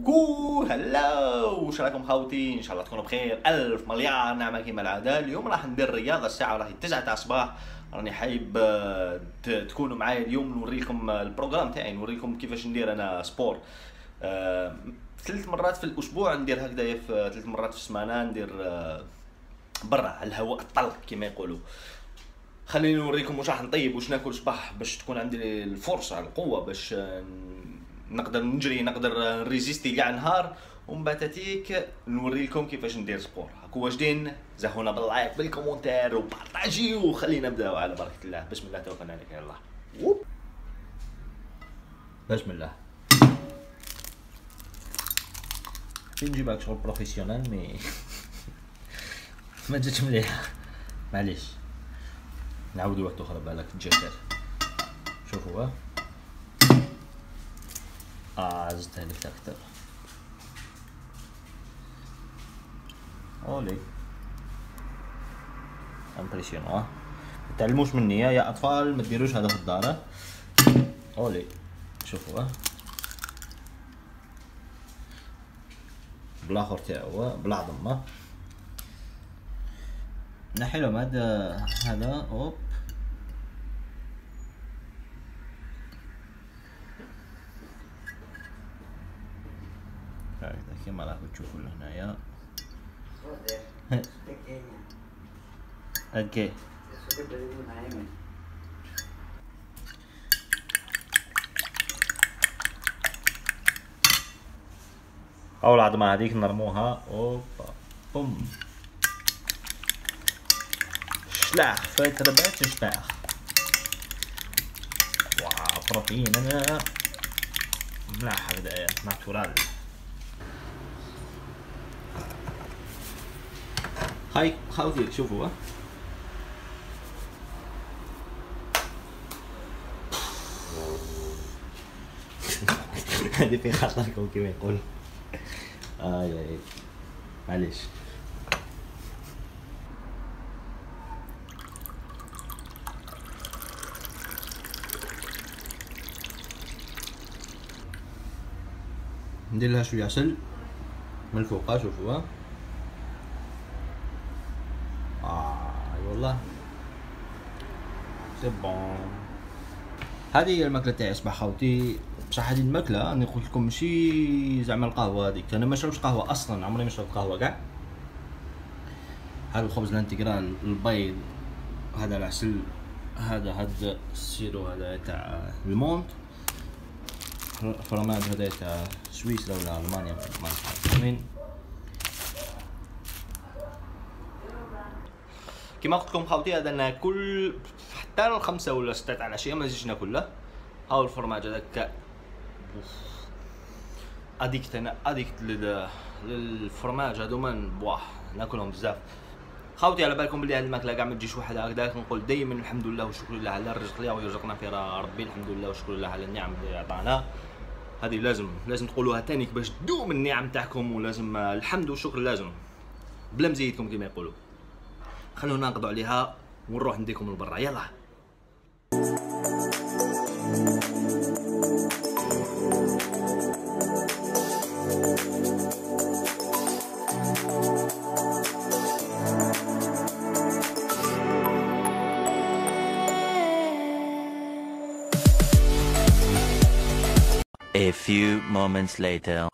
هلا واش راكم خاوتي؟ ان شاء الله تكونوا بخير. الف مليار نعمه كيما العاده. اليوم راح ندير رياضه، الساعه راهي 9 تاع الصباح. راني حايب تكونوا معايا اليوم، نوريكم البروغرام تاعي، نوريكم كيفاش ندير انا سبور. 3 مرات في الاسبوع ندير هكذايا، في 3 مرات في السمانه ندير برا على الهواء الطلق كيما يقولوا. خليني نوريكم واش راح نطيب، واش ناكل صباح باش تكون عندي الفرصه القوه باش نقدر نجري، نقدر نريزيستي كاع نهار. ومن بعد تاتيك نوري لكم كيفاش ندير سبور. هاكو واجدين، زهونا باللايك بالكومونتير وبارطاجيو. وخلينا نبداو على بركه الله. بسم الله توكلنا عليك يا الله. بسم الله. فين نجيبك شغل بروفيسيونال مي ما جاتش مليحه، معليش نعاودو وقت اخرى بالك تجي خير. شوفوا زدتها لك اكثر. اولي امبرسيون. تعلموش مني يا اطفال، ما ديروش هذا في الدار. اولي شوفوا بالاخر تاعو بلا عظمه. نحي لهم هذا اوب. هكذا كيما راكم تشوفوا هنايا. اوكي او العظمه هذيك نرموها. اوبا بوم شلاخ فايت ربات شلاخ. واو بروتين انا ملاح هكذايا ناتورال. هاي خاوتي شوفوا هذه في خاطركم كيما يقول. اي معليش. ندير لها شويه عسل من الفوق. شوفوا اي والله سي بون. هذه هي الماكله تاعي صباح خاوتي. بصح هذه الماكله راني نقول لكم ماشي زعما القهوه هذيك، انا ما نشربش قهوه اصلا، عمري ما شربت قهوه كاع. هذا الخبز الانتجرال، البيض، هذا العسل، هذا السيرو هذا تاع المونت، فرماج هذا تاع سويسرا ولا المانيا ما نعرف وين. كيما قلت لكم خاوتي هذا ناكل حتى الخمسة ولا 6 تاع العشيه، ما نزيدش ناكل له. هاو الفرماج هذاك اديكت، انا اديكت للفرماج هذوما بواه ناكلهم بزاف خاوتي. على بالكم بلي هاد الماكله كاع ما تجيش وحدها هكذاك. نقول دائما الحمد لله والشكر لله على الرزق اللي يرزقنا في ربي، الحمد لله والشكر لله على النعم اللي عطانا. هذه لازم تقولوها تانيك باش تدوم النعم تاعكم، ولازم الحمد والشكر لازم بلا مزيدكم كما يقولوا. خلونا نقضوا عليها ونروح نديكم لبرا. يلا A few moments later.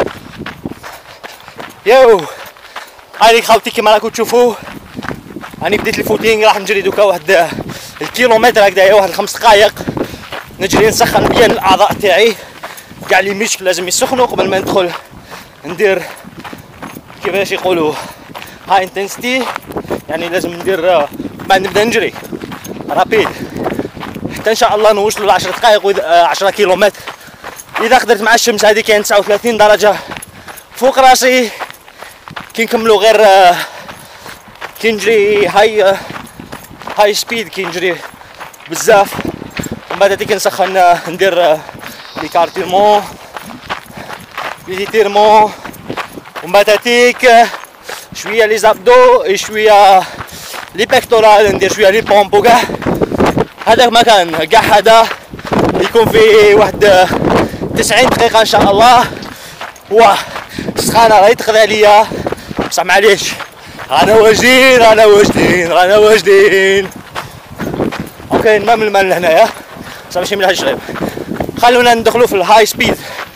يو هاي خاوتي كيما راكم تشوفوا راني بديت الفوتينغ. راح نجري دوكا واحد الكيلومتر هكذايا، واحد 5 دقائق نجري نسخن بيان الاعضاء تاعي. كاع لي ميشك لازم يسخنوا قبل ما ندخل ندير كيفاش يقولوا هاي انتنسيتي، يعني لازم ندير بعد نبدا نجري رابيد حتى ان شاء الله نوصلوا ل 10 دقائق 10 كيلومتر. اذا قدرت مع الشمس هذه كاين 39 درجه فوق راسي، كي نكملوا غير كي نجري هاي سبيد، كي نجري بزاف. ومن بعد كي نسخن ندير لي كارتيرمون لي تيرمون. ومن بعد شويه لي زابدو، شويه لي بيكتورال، ندير شويه لي بومب وكاع. هذاك مكان كاع هذا يكون فيه واحد 90 دقيقة ان شاء الله. واه السخانه راهي تقضي عليا بصح معليش رانا واجدين رانا واجدين رانا واجدين. اوكي الماء من الماء لهنايا بصح ماشي مليح الشريب. خلونا ندخلو في الهاي سبيد.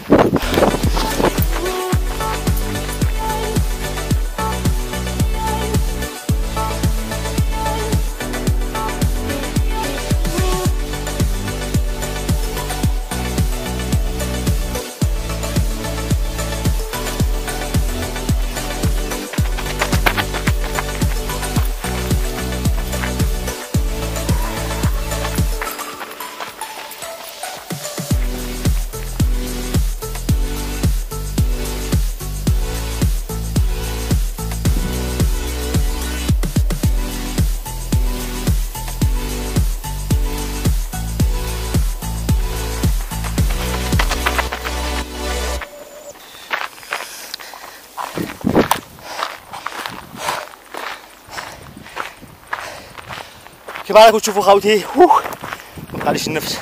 كيف راكم تشوفوا خاوتي مبقاليش النفس.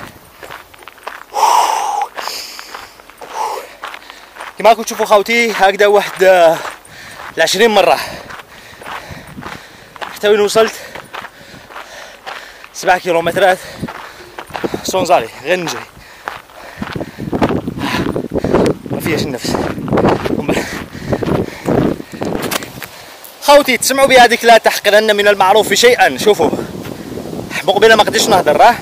كيما راكم تشوفوا خاوتي هكذا واحد 20 مرة حتى وين وصلت 7 كيلومترات سونزالي غير نجري ما فيهاش النفس. خاوتي تسمعوا بهذيك لا تحقرن من المعروف شيئا. شوفوا مقبله ما قدرتش نهضر راه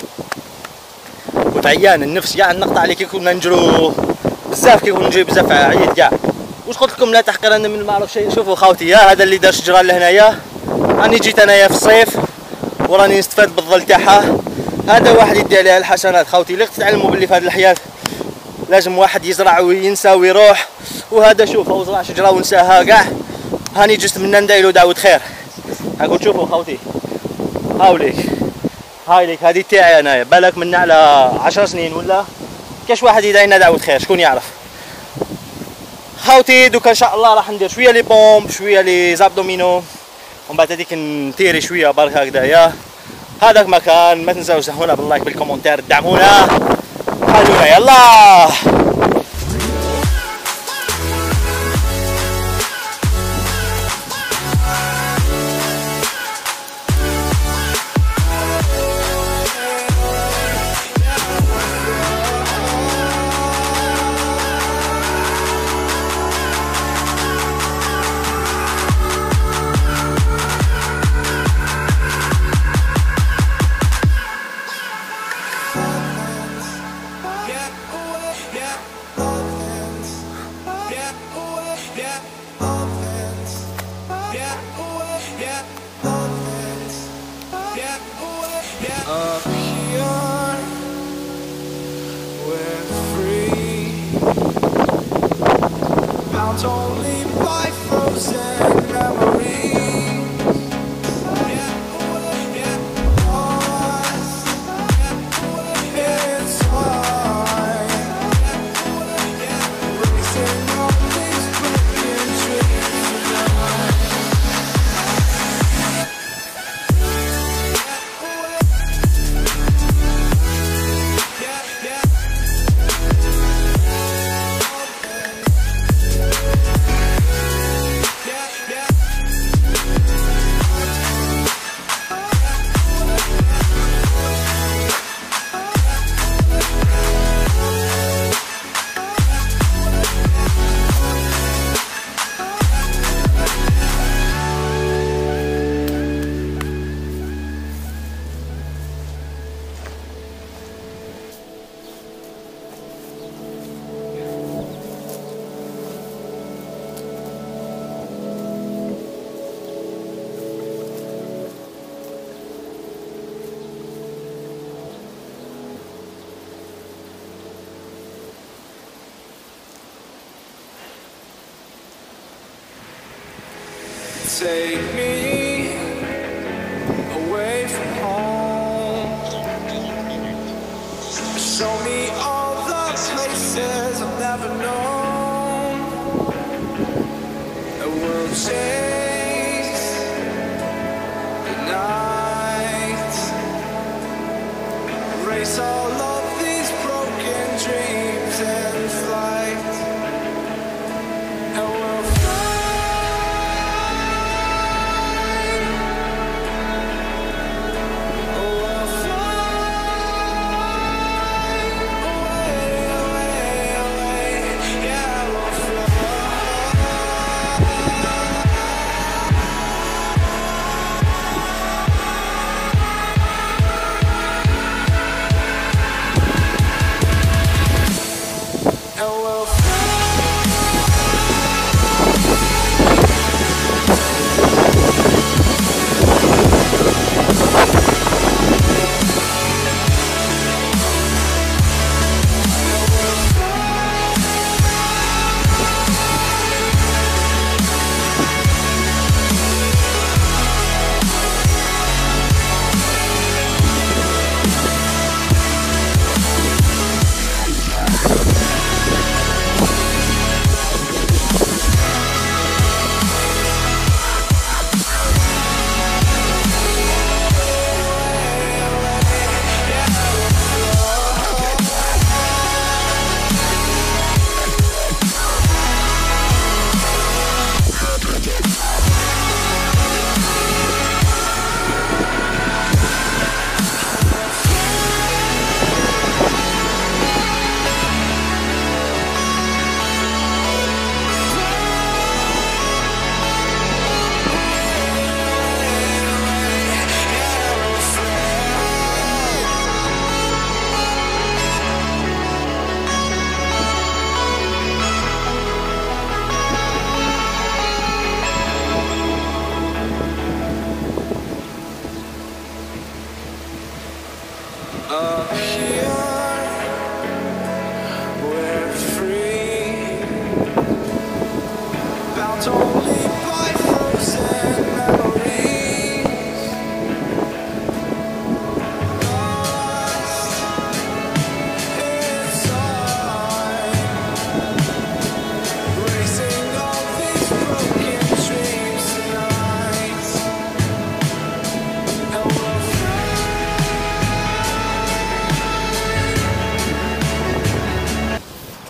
كنت عيان النفس كاع نقطع عليك كي كنا نجرو بزاف كي كنا نجري بزاف عييت كاع. واش قلت لكم لا تحقرن من المعروف شيء. شوفوا خاوتي هذا اللي دار شجره لهنايا راني جيت انايا في الصيف وراني نستفاد بالظل تاعها. هذا واحد يدي عليها الحسنات خاوتي. اللي تتعلموا باللي في هذه الحياه لازم واحد يزرع وينسى ويروح. وهذا شوف هو زرع شجره ونساها كاع. هاني جست منا ندعي له دعوه خير. هاكم تشوفوا خاوتي هاوليك هاي ليك هذه تاعي انايا بالك منا على 10 سنين ولا كاش واحد يدعي لنا دعوه خير شكون يعرف. خاوتي دوكا ان شاء الله راح ندير شويه لي بومب شويه لي زابدومينو ومن بعد هذيك نتيري شويه برك هكذايا. هذاك مكان ما تنساوش تهونا باللايك بالكومنتير دعمونا خلونا يلا. Only by frozen memories. It's hard racing all these broken dreams. Take me away from home. Show me all the places I've never known. A world chase the night. Erase all of these broken dreams in flight.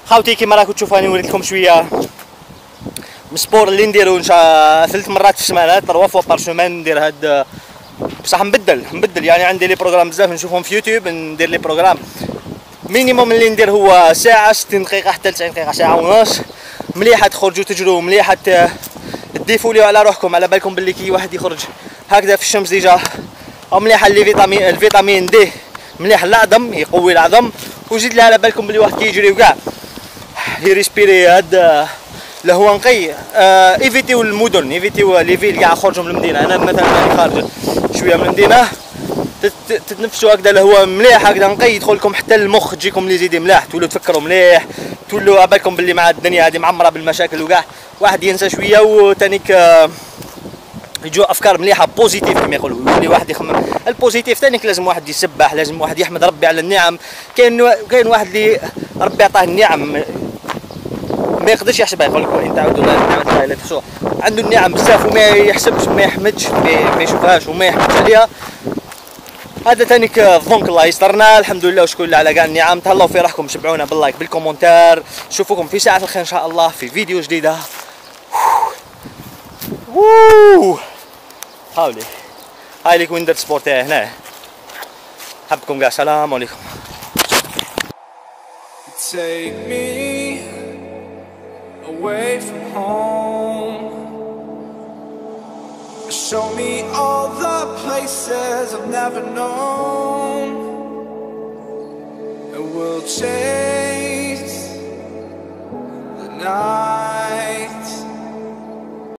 خاوتي كيما راكم تشوفوا راني وريت لكم شويه من السبور اللي نديرو ان شاء 3 مرات في السمانه 3 فوا بار سومان ندير هاد بصح نبدل يعني عندي لي بروغرام بزاف نشوفهم في يوتيوب ندير لي بروغرام مينيموم اللي ندير هو ساعه 60 دقيقه حتى 90 دقيقه ساعه ونص مليحه تخرجوا تجروا مليحه تديفوليو على روحكم على بالكم باللي كي واحد يخرج هكذا في الشمس ديجا او مليحه لي الفيتامين دي مليح العظم يقوي العظم وزيد لها على بالكم بلي واحد كيجري وكاع يريسبيري هاد الهواء نقي ايفيتيو المدن ايفيتيو لي فيل كاع خرجوا من المدينه انا مثلا راني خارج شويه من المدينه تتنفسوا هكذا الهواء مليح هكذا نقي يدخل لكم حتى المخ تجيكم لي زيدي ملاح تولوا تفكروا مليح تولوا على بالكم باللي مع الدنيا هذه معمره بالمشاكل وكاع واحد ينسى شويه وتانيك يجوا افكار مليحه بوزيتيف كما يقولوا يولي واحد يخمم البوزيتيف ثاني لازم واحد يسبح لازم واحد يحمد ربي على النعم كاين واحد اللي ربي عطاه النعم ما يقدرش يحسبها يقول لك وان تعودوا لا لا تحصوها عنده النعم بزاف وما يحسبش ما يحمدش ما يشوفهاش وما يحمدش عليها هذا ثانيك ظنك الله يسترنا الحمد لله وشكون على كاع النعم تهلاو في روحكم شبعونا باللايك بالكومنتار نشوفكم في ساعه الخير ان شاء الله في فيديو جديده حاولي هاي ليك وين درت سبور تاعي هنا حبكم كاع السلام عليكم Take me away from home. Show me all the places I've never known. And we'll chase the night.